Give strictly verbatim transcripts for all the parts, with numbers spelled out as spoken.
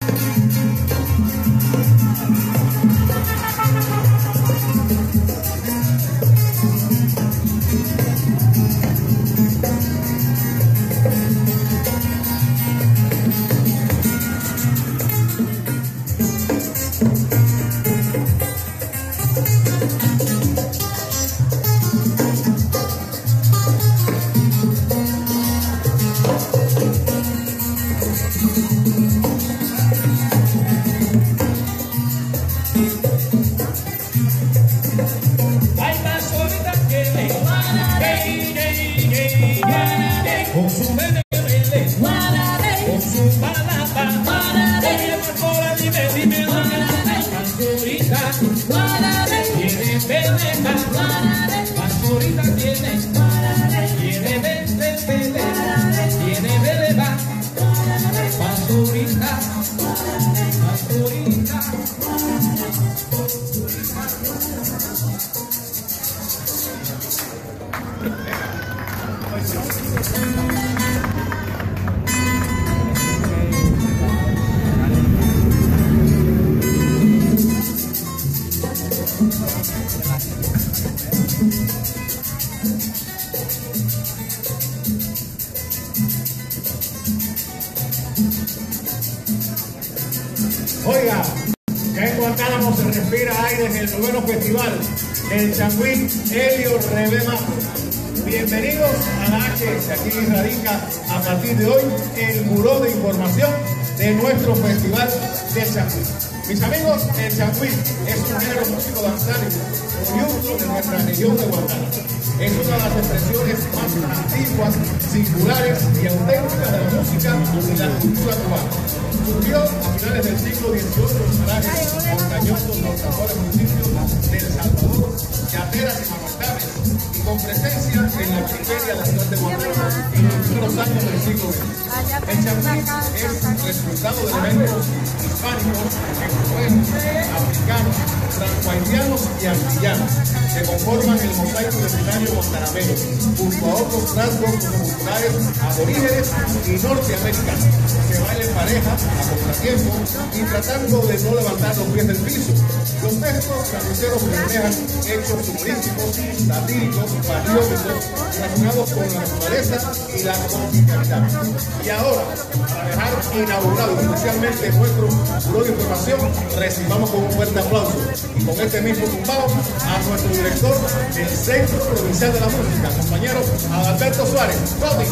Oiga, que en Guantánamo se respira aire en el noveno festival del Changüí Helio Rebé Matos. Bienvenidos a la H S, aquí radica a partir de hoy el buró de información de nuestro festival de Changüí. Mis amigos, el Changüí es un género músico danzárico oriundo de nuestra región de Guantánamo. Es una de las expresiones más antiguas, singulares y auténticas de la música y la cultura cubana. Surgió a finales del siglo dieciocho en los parajes montañosos de los mejores municipios de El Salvador, Yateras y Manantares, y con presencia en la periferia de la ciudad de Guantánamo en los primeros años del siglo veinte. El Changüí es resultado de elementos hispánicos, europeos, africanos, francohaitianos y antillanos, que conforman el mosaico identitario guantanamero, junto a otros rasgos culturales aborígenes y norteamericanos. Se baila en pareja, a contratiempo, y tratando de no levantar los pies del piso. Los textos carniceros reflejan hechos humorísticos, satíricos, patrióticos, relacionados con la naturaleza y la tropicalidad. Y ahora, para dejar inaugurado especialmente nuestro buró de información, recibamos con un fuerte aplauso y con este mismo tumbado a nuestro director del Centro Provincial de la Música, compañero Adalberto Suárez. ¡Goti!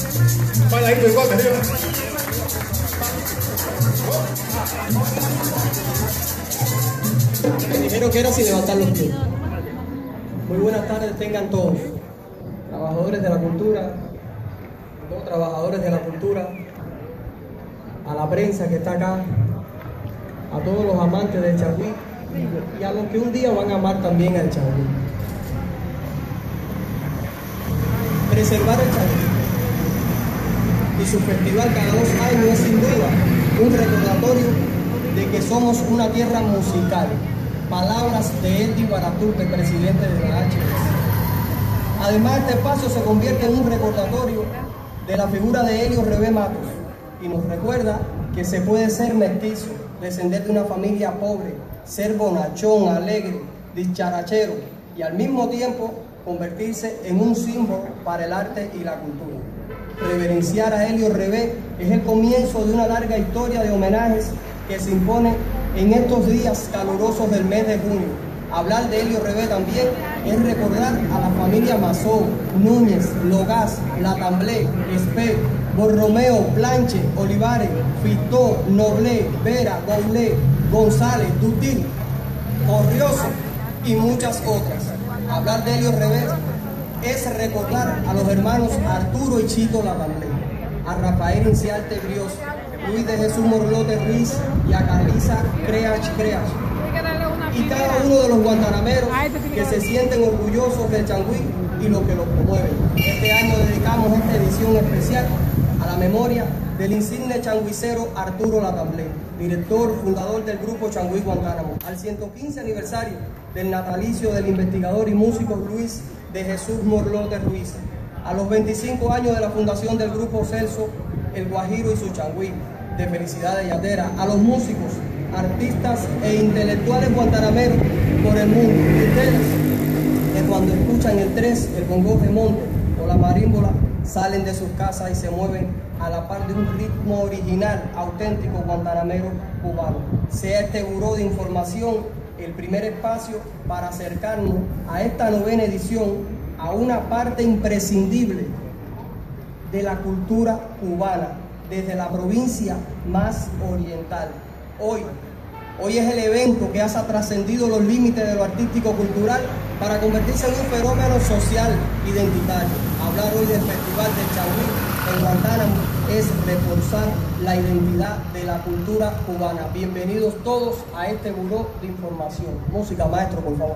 Para ahí, el Goti, arriba. Primero quiero sin levantar los pies. Muy buenas tardes tengan todos, trabajadores de la cultura, todos trabajadores de la cultura, a la prensa que está acá, a todos los amantes del Changüí y a los que un día van a amar también al Changüí. Preservar el Changüí y su festival cada dos años es sin duda un recordatorio de que somos una tierra musical. Palabras de Eddie Baratute, presidente de la H S. Además, este espacio se convierte en un recordatorio de la figura de Helio Rebé Matos y nos recuerda que se puede ser mestizo, descender de una familia pobre, ser bonachón, alegre, dicharachero y al mismo tiempo convertirse en un símbolo para el arte y la cultura. Reverenciar a Helio Rebé es el comienzo de una larga historia de homenajes que se impone en estos días calurosos del mes de junio. Hablar de Helio Rebé también es recordar a la familia Mazó, Núñez, Logaz, Latamblé, Espé, Borromeo, Planche, Olivares, Fitó, Noblé, Vera, Goulé, González, Dutil, Corrioso y muchas otras. Hablar de Helio Rebé es recordar a los hermanos Arturo y Chito Latamblé, a Rafael Inciarte Brioso, Luis de Jesús Morlote Ruiz y a Carlisa Creach Creach. Y cada uno de los guantanameros que se sienten orgullosos del Changüí y lo que los promueve. Este año dedicamos esta edición especial a la memoria del insigne changuicero Arturo Latamblé, director, fundador del grupo Changüí Guantánamo, al ciento quince aniversario del natalicio del investigador y músico Luis de Jesús Morlote Ruiz, a los veinticinco años de la fundación del grupo Celso, El Guajiro y su Changüí, de Felicidades Yatera, a los músicos, artistas e intelectuales guantanameros por el mundo. Y ustedes, que cuando escuchan el tres, el bongo de monte o la marímbola, salen de sus casas y se mueven a la par de un ritmo original, auténtico guantanamero cubano. Sea este buró de información el primer espacio para acercarnos a esta novena edición, a una parte imprescindible de la cultura cubana, desde la provincia más oriental. Hoy, hoy es el evento que ha trascendido los límites de lo artístico-cultural para convertirse en un fenómeno social identitario. Hablar hoy del Festival del Changüí en Guantánamo es reforzar la identidad de la cultura cubana. Bienvenidos todos a este buró de información. Música, maestro, por favor.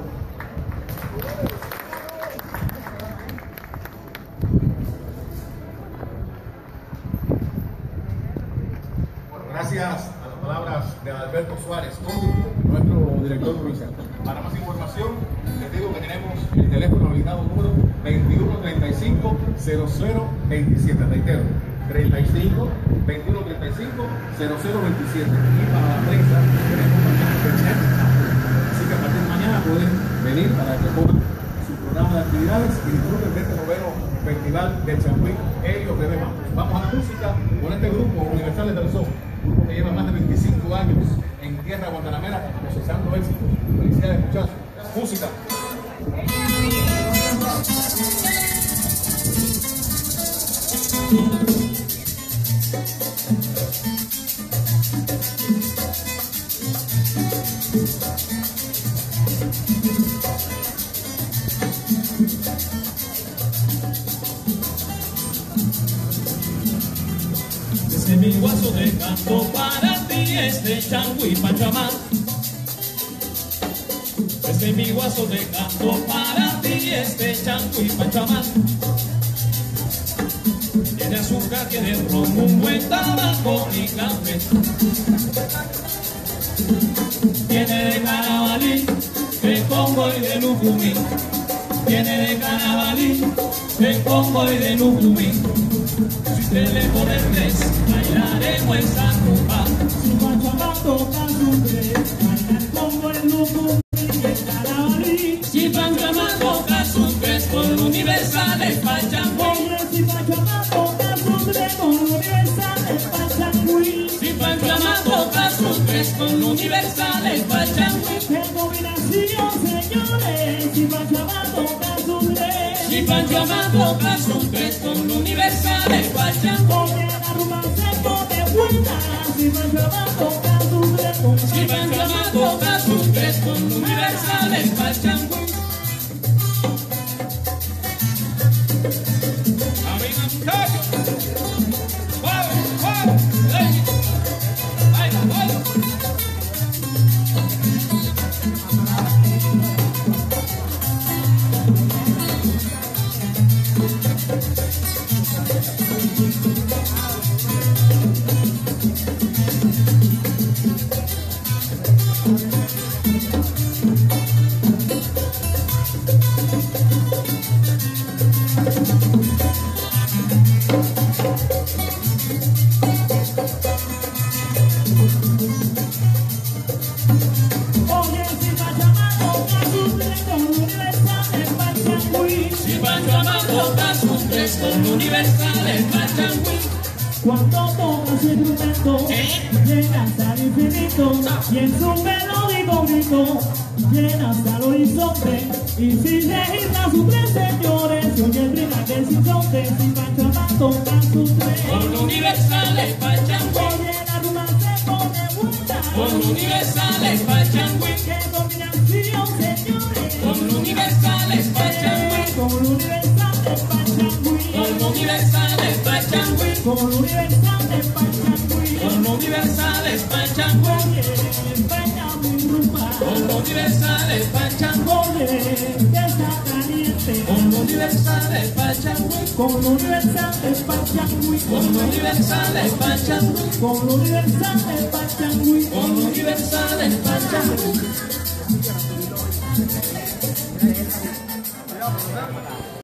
Gracias a las palabras de Alberto Suárez, nuestro director provincial. Para más información, les digo que tenemos el teléfono habilitado número veintiuno treinta y cinco cero cero veintisiete. Reitero, treinta y cinco, veintiuno treinta y cinco, cero cero veintisiete. Y para la prensa tenemos mañana internet. Así que a partir de mañana pueden venir para que pongan su programa de actividades y disfruten de este noveno Festival del Changüí Helio Rebe Matos. Vamos a la música con este grupo Universales del Son, grupo que lleva más de veinticinco años en tierra guantanamera cosechando éxitos. Felicidades, muchachos. Música. Ese mi guaso de canto para ti, este Changüí Pachamán. Ese mi guaso de canto para ti, este Changüí Pachamán. Tiene azúcar, tiene ron, un buen tabaco y café. Tiene de carabalí, de congo y de lucumí. Tiene de carabalí, de congo y de lucumí. Si usted le pone el tres, bailaremos esa rumba. Si Pachamán toca su tres, baila el congo, el lucumí y el carabalí. Si Pachamán toca su tres, con universales Pachangüí. Oye, si Pachamán toca su tres, con universales Pachangüí. Si Pachamán toca su tres, con universales Pachangüí. ¡Qué combinación, señores! Si Pachamán toca su tres. Si Pachamán toca su tres, con universales Pachangüí. Oye, la rumba se pone buena. Si Pachamán toca su tres, con Si Pachamán toca su tres, con universales Pachangüí. ¡Arriba, muchachos! ¡Suave, suave! ¡Ley! ¡Baila, baila! Oye, si Pachamán toca su tres, con universales Pachangüí. Si Pachamán toca su tres, con universales Pachangüí. Cuando toca su instrumento, ¿Eh? llega hasta el infinito, y en su melódico grito, llena hasta el horizonte. Y si registra su tres, señores, se oye el ritmo del sinsonte. Si Pachamán toca su tres, Con universales Pachangüí. oye, la rumba se pone buena. Con universales Pachangüí. ¡Qué combinación, señores! Con universales Pachangüí. Con universales Pachangüí. Con universales Pachangüí. Con universales Pachangüí. Con universales Pachangüí. Oye, baila mi rumba. Con universales Pachangüí. Oye, que está caliente. Con universales Pachangüí. Con universales Pachangüí. Con universales Pachangüí. Con universales Pachangüí. Con universales Pachangüí.